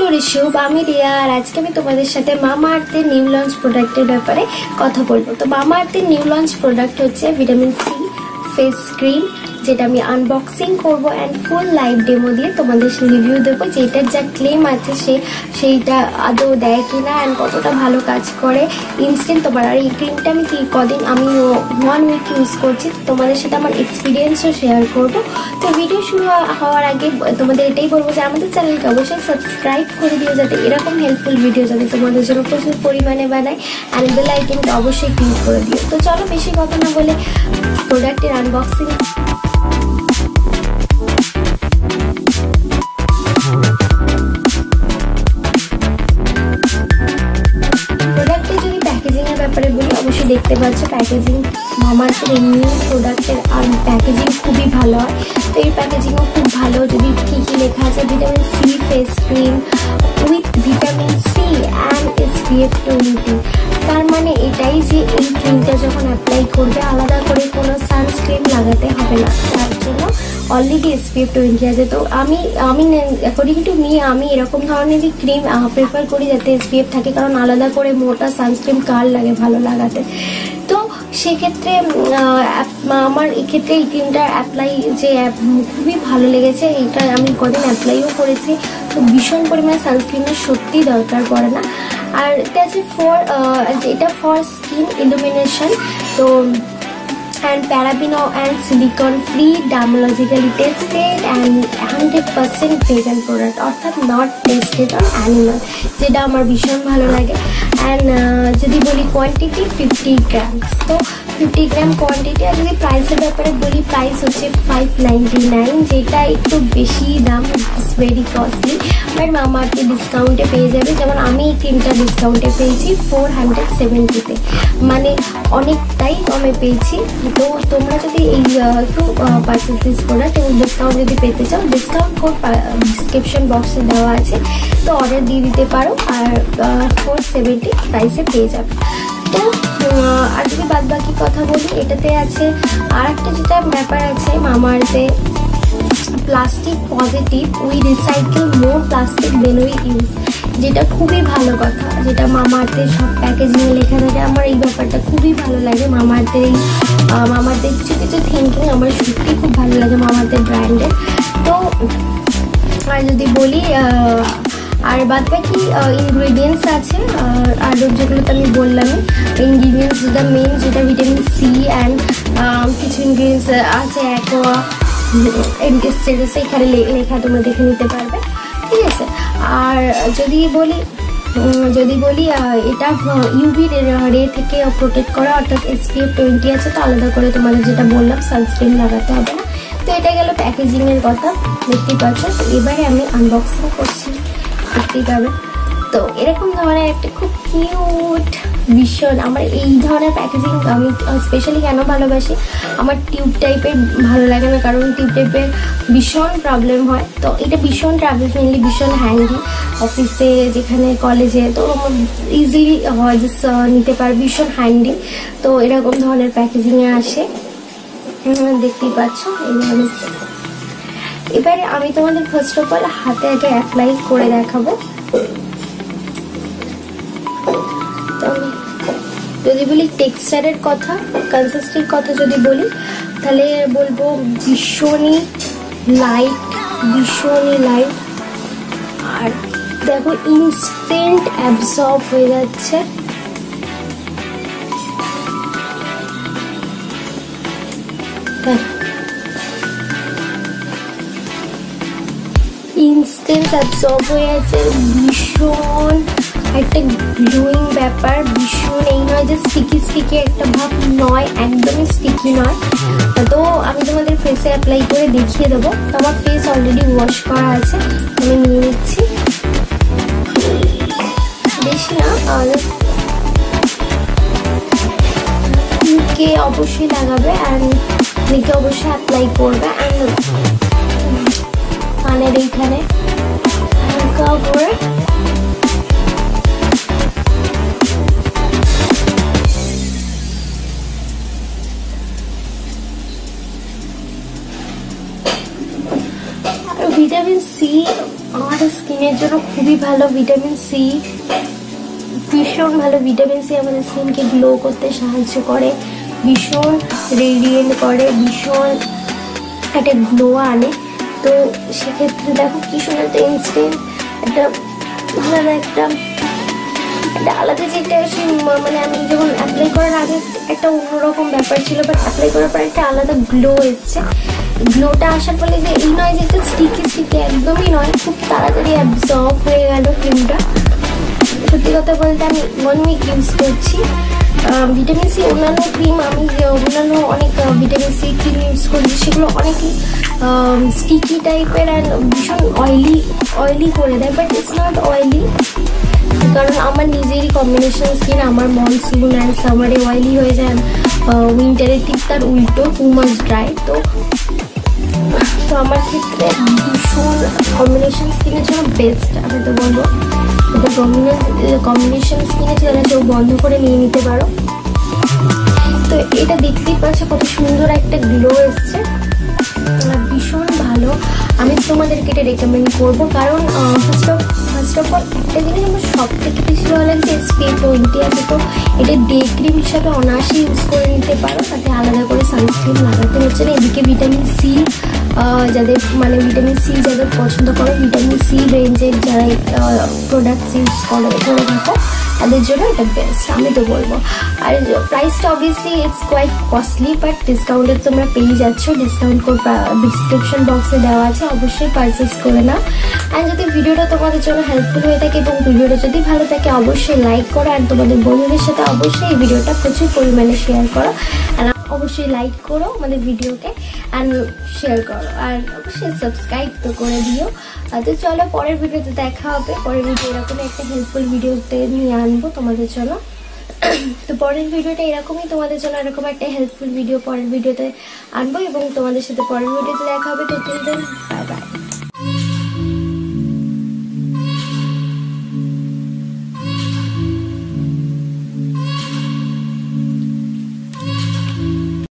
ঋষভ, আমি রিয়া। আর আজকে আমি তোমাদের সাথে মামা আর্থের নিউ লঞ্চ প্রোডাক্টের ব্যাপারে কথা বলবো। তো মামা আর্থের নিউ লঞ্চ প্রোডাক্ট হচ্ছে ভিটামিন সি ফেস ক্রিম, যেটা আমি আনবক্সিং করব অ্যান্ড ফুল লাইভ ডেমো দিয়ে তোমাদের রিভিউ দেবো যে এটার যা ক্লেম আছে সেইটা আদৌ দেয় কিনা অ্যান্ড কতটা ভালো কাজ করে ইনস্ট্যান্ট তোমার। আর এই ক্রিমটা আমি কদিন আমি 1 উইক ইউজ করছি, তোমাদের সাথে আমার এক্সপিরিয়েন্সও শেয়ার করব। তো ভিডিও শুরু হওয়ার আগে তোমাদের এটাই বলবো যে আমাদের চ্যানেলকে অবশ্যই সাবস্ক্রাইব করে দিও, যাতে এরকম হেল্পফুল ভিডিও যাতে তোমাদের জন্য প্রচুর পরিমাণে বানায়, অ্যান্ড বেল আইকনটা অবশ্যই ক্লিক করে দিও। তো চলো বেশি কথা না বলে প্রোডাক্টের আনবক্সিং। ব্যাপারে বলি, অবশ্যই দেখতে পাচ্ছ প্যাকেজিং মামা আর্থের এই নিউ প্রোডাক্টের আর প্যাকেজিং খুবই ভালো হয়। তো এই প্যাকেজিংও খুব ভালো। যদি কী কী লেখা আছে, vitamin C face cream with vitamin C and SPF 20, তার মানে এটাই যে এই ক্রিমটা যখন অ্যাপ্লাই করবে আলাদা করে কোনো সানস্ক্রিন লাগাতে হবে না, তার জন্য অলরেডি SPF 20 আছে। তো আমি অ্যাকর্ডিং টু মি আমি এরকম ধরনেরই ক্রিম প্রেফার করি যাতে SPF থাকে, কারণ আলাদা করে মোটা সানস্ক্রিন কার লাগে ভালো লাগাতে। তো সেক্ষেত্রে আমার এক্ষেত্রে এই ক্রিমটা অ্যাপ্লাই যে খুবই ভালো লেগেছে। এইটা আমি কদিন অ্যাপ্লাইও করেছি, তো ভীষণ পরিমাণে সানস্ক্রিনের সত্যি দরকার পড়ে না। আর এটা আছে এটা ফর স্কিন ইলুমিনেশন। তো and paraben and silicone free, dermatologically tested and 100% vegan product, অর্থাৎ not tested on animal, যেটা আমার ভীষণ ভালো লাগে। অ্যান্ড যদি বলি কোয়ান্টিটি 50 গ্রাম, তো 50 গ্রাম কোয়ান্টিটি। আর যদি প্রাইসের ব্যাপারে বলি, প্রাইস হচ্ছে 599, যেটা একটু বেশি দাম, ইটস ভেরি কস্টলি। বাট মামা আর্থে ডিসকাউন্টে পেয়ে যাবে। যেমন আমি এই ক্রিমটা ডিসকাউন্টে পেয়েছি 470-তে, মানে অনেকটাই কমে পেয়েছি। তো তোমরা যদি এই একটু পারচেস দিস প্রোডাক্ট এবং ডিসকাউন্ট যদি পেতে চাও, ডিসকাউন্ট কোড ডিসক্রিপশন বক্সে দেওয়া আছে, তো অর্ডার দিয়ে দিতে পারো। আর 470 প্রাইসে পেয়ে যাবে। তো আর যদি বাদ বাকি কথা বলি, এটাতে আছে আর একটা যেটা ব্যাপার আছে মামা আর্থে, plastic positive, we recycle more plastic then we use, যেটা খুবই ভালো কথা, যেটা মামা আর্থের সব প্যাকেজিংয়ে লেখা থাকে। আমার এই ব্যাপারটা খুবই ভালো লাগে। মামা আর্থের এই মামা আর্থের কিছু কিছু থিঙ্কিং আমার সত্যি খুব ভালো লাগে মামা আর্থের ব্র্যান্ডের। তো আর যদি বলি আর বাদ বাকি ইনগ্রিডিয়েন্টস আছে, আর যেগুলো তো আমি বললামই, ইনগ্রিডিয়েন্টস যেটা মেন, যেটা ভিটামিন সি অ্যান্ড কিছু ইনগ্রিডিয়েন্টস আছে অ্যাকোয়া এন্টিসেপটিক, এখানে লেখা তোমরা দেখে নিতে পারবে, ঠিক আছে। আর যদি বলি এটা ইউভি রে থেকে প্রোটেক্ট করা, অর্থাৎ SPF 20 আছে। তো আলাদা করে তোমাদের যেটা বললাম সানস্ক্রিন লাগাতে হবে না। তো এটা গেল প্যাকেজিংয়ের কথা, দেখতেই পাচ্ছ। তো এবারে আমি আনবক্সিং করছি, দেখতেই পাবে। তো এরকম ধরনের একটা খুব কিউট, ভীষণ আমার এই ধরনের প্যাকেজিং আমি স্পেশালি কেন ভালোবাসি, আমার টিউব টাইপের ভালো লাগে না, কারণ টিউব টাইপের ভীষণ প্রবলেম হয়। তো এটা ভীষণ ট্রাভেল ফ্রেন্ডলি, ভীষণ হ্যান্ডি, অফিসে যেখানে কলেজে তো ইজিলি জাস্ট নিতে পারে, ভীষণ হ্যান্ডি। তো এরকম ধরনের প্যাকেজিংয়ে আসে, দেখতেই পাচ্ছ। এবারে আমি তোমাদের ফার্স্ট অফ অল হাতে আগে অ্যাপ্লাই করে দেখাবো। যদি বলি টেক্সচারের কথা, কনসিস্টেন্সির কথা যদি বলি, তাহলে বলবো ভীষণই লাইট, আর দেখো ইনস্ট্যান্ট অ্যাবসর্ব হয়ে যাচ্ছে। ইনস্ট্যান্ট অ্যাবসর্ব হয়ে যাচ্ছে, ভীষণ একটা গ্লোয়িং ব্যাপার, ভীষণ এই নয় যে স্টিকি একটা ভাব নয়, একদমই স্টিকি নয়। তো আমি তোমাদের ফেসে অ্যাপ্লাই করে দেখিয়ে দেবো। তো আমার ফেস অলরেডি ওয়াশ করা আছে, আমি নিয়ে নিচ্ছি, বেশি না। আর মুখে অবশ্যই লাগাবে অ্যান্ড মুখে অবশ্যই অ্যাপ্লাই করবে, অ্যান্ড কানের এইখানে হালকা করে ভিটামিন সি আমাদের স্কিনের জন্য খুবই ভালো। ভিটামিন সি ভীষণ ভালো। ভিটামিন সি আমাদের স্কিনকে গ্লো করতে সাহায্য করে, ভীষণ রেডিয়েন্ট করে, ভীষণ একটা গ্লো আনে। তো সেক্ষেত্রে দেখো কি সুন্দর একটা ইনস্ট্যান্ট একটা আলাদা একটা আলাদা যেটা মানে আমি যখন অ্যাপ্লাই করার আগে একটা অন্যরকম ব্যাপার ছিল, বাট অ্যাপ্লাই করার পর একটা আলাদা গ্লো এসছে। গ্লোটা আসার ফলে যে এই নয় যে একটা স্টিকি একদমই নয়, খুব তাড়াতাড়ি অ্যাবজর্ব হয়ে গেল ক্রিমটা। সত্যি কথা বলতে আমি 1 উইক ইউজ করছি। ভিটামিন সি অন্যান্য ক্রিম আমি অন্যান্য অনেক ভিটামিন সি ক্রিম ইউজ করি, সেগুলো অনেকই স্টিকি টাইপের অ্যান্ড ভীষণ অয়েলি করে দেয়, বাট ইটস নট অয়েলি। কারণ আমার নিজেরই কম্বিনেশন স্কিন, আমার মনসুন অ্যান্ড সামারে অয়েলি হয়ে যায়, উইন্টারে ঠিক তার উল্টো 2 মাস ড্রাই। তো আমার ক্ষেত্রে ভীষণ কম্বিনেশন স্কিনের জন্য বেস্ট আমি তো বলবো। এটা কম্বিনেশন স্কিনে যারা কেউ বন্ধ করে নিয়ে নিতে পারো। তো এটা দেখতেই পাচ্ছ কত সুন্দর একটা গ্লো এসছে, ভীষণ ভালো। আমি তোমাদেরকে এটা রেকমেন্ড করবো, কারণ ফার্স্ট অফ অল একটা জিনিস আমার সব থেকে বেশি ভালো লাগছে SPF 20 আছে। তো এটা ডে ক্রিম হিসাবে অনায়াসে ইউজ করে নিতে পারো, তাতে আলাদা করে সানস্ক্রিন লাগাতে হচ্ছে না। এদিকে ভিটামিন সি যাদের মানে ভিটামিন সি যাদের পছন্দ করো, ভিটামিন সি রেঞ্জের যারা প্রোডাক্টস ইউজ করে থাকো, তাদের জন্য এটা বেস্ট আমি তো বলবো। আর প্রাইসটা obviously it's quite costly, but ডিসকাউন্টে তোমরা পেয়ে যাচ্ছ। ডিসকাউন্ট কোড ডিসক্রিপশন বক্সে দেওয়া আছে, অবশ্যই পারচেস করে নাও। অ্যান্ড যদি ভিডিওটা তোমাদের জন্য হেল্পফুল হয়ে থাকে এবং ভিডিওটা যদি ভালো থাকে অবশ্যই লাইক করো, অ্যান্ড তোমাদের বন্ধুদের সাথে অবশ্যই এই ভিডিওটা প্রচুর পরিমাণে শেয়ার করো। অ্যান্ড অবশ্যই লাইক করো আমাদের ভিডিওকে অ্যান্ড শেয়ার করো, আর অবশ্যই সাবস্ক্রাইব তো করে দিও। তো চলো পরের ভিডিওতে দেখা হবে। পরের ভিডিও এরকমই একটা হেল্পফুল ভিডিওতে নিয়ে আনবো তোমাদের জন্য। তো পরের ভিডিওটা এরকমই তোমাদের জন্য এরকম একটা হেল্পফুল ভিডিও পরের ভিডিওতে আনবো, এবং তোমাদের সাথে পরের ভিডিওতে দেখা হবে। তো টিল দেন বাই বাই।